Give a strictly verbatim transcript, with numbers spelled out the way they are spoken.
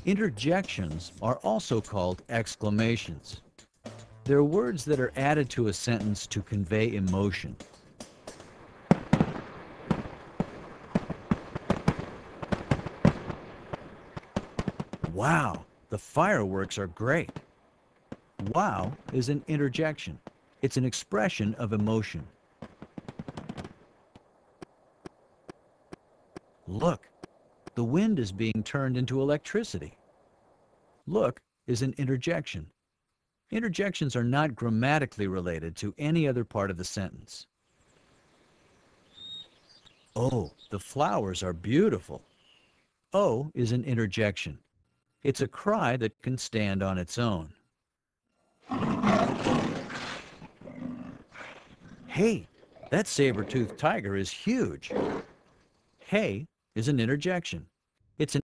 Interjections are also called exclamations. They're words that are added to a sentence to convey emotion. Wow, the fireworks are great. Wow is an interjection. It's an expression of emotion. Look, the wind is being turned into electricity. Look is an interjection. Interjections are not grammatically related to any other part of the sentence. Oh, the flowers are beautiful. Oh is an interjection. It's a cry that can stand on its own. Hey, that saber-toothed tiger is huge. Hey is an interjection. It's an